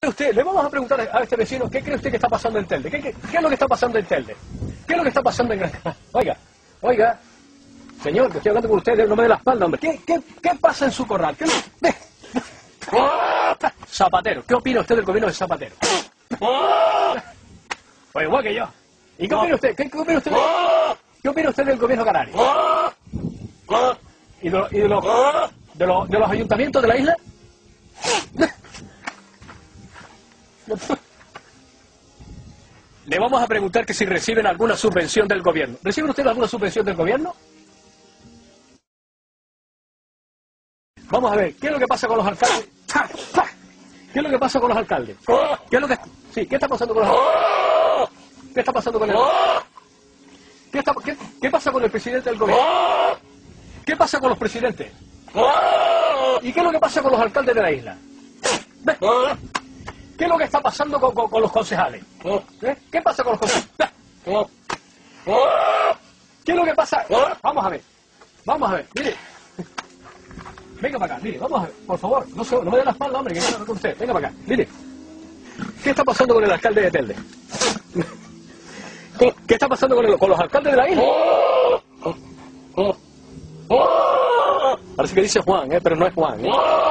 cree usted? Le vamos a preguntar a este vecino, ¿qué cree usted que está pasando en Telde? ¿Qué es lo que está pasando en Telde? ¿Qué es lo que está pasando en Granada? Oiga, señor, que estoy hablando con usted, no me dé la espalda, hombre. ¿Qué pasa en su corral? Zapatero, ¿qué opina usted del gobierno de Zapatero? Pues igual que yo. ¿Y qué opina usted? ¿Qué opina usted? ¿Qué opina usted del gobierno canario? ¿Y de los ayuntamientos de la isla? Le vamos a preguntar que si reciben alguna subvención del gobierno. ¿Reciben ustedes alguna subvención del gobierno? Vamos a ver, ¿qué es lo que pasa con los alcaldes? ¿Qué es lo que pasa con los alcaldes? ¿Qué está pasando con los alcaldes? ¿Qué está pasando con el... ¿Qué pasa con el presidente del gobierno? ¿Qué pasa con los presidentes? ¿Y qué es lo que pasa con los alcaldes de la isla? ¿Qué es lo que está pasando con los concejales? ¿Qué pasa con los concejales? ¿Qué es lo que pasa? Vamos a ver, mire. Venga para acá, mire, vamos a ver, por favor, no me dé la espalda, hombre, que quiero hablar con usted. Venga para acá, mire. ¿Qué está pasando con el alcalde de Telde? ¿Qué está pasando con los alcaldes de la isla? Parece que dice Juan, pero no es Juan.